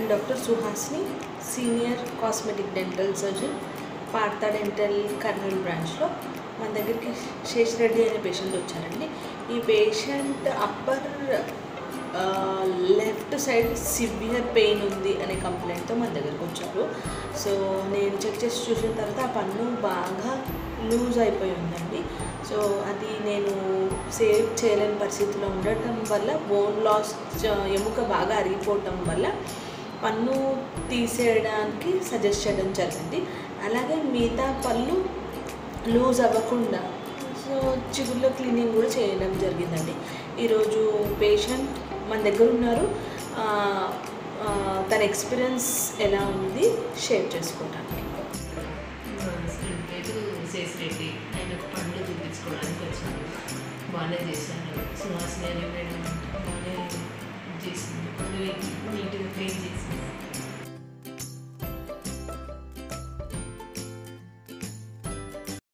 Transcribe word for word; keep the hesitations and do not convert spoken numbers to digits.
I'm Doctor Suhasini, Senior Cosmetic Dental Surgeon, Partha Dental Karnal branch lo. మన దగ్గరికి శేష్ రెడ్డి అనే patient వచ్చారండి. ఈ patient upper left side severe pain ఉంది అనే కంప్లైంట్తో మన దగ్గరికి వచ్చారు. సో నేను చెక్ చేసి చూసిన తర్వాత ఆ పన్ను బాగా లూజ్ అయిపోయి ఉందండి. సో అది నేను సేవ్ చేయలేని పరిస్థితిలో ఉండటం వల్ల బోన్ లాస్, ఎముక బాగా అరిగిపోవటం వల్ల పన్ను తీసేయడానికి సజెస్ట్ చేయడం జరిగింది. అలాగే మిగతా పళ్ళు లూజ్ అవ్వకుండా సో చిగుర్లో క్లీనింగ్ కూడా చేయడం జరిగిందండి. ఈరోజు పేషెంట్ మన దగ్గర ఉన్నారు. తన ఎక్స్పీరియన్స్ ఎలా ఉంది షేర్ చేసుకోవడానికి. శేష్ రెడ్డి ఆయన పండ్లు చూపించుకోవడానికి వచ్చాను. బాగానే చేశాను. సుహాసిని అనే మేడం బాగానే చేసింది. నీట్గా క్లీన్ చేసి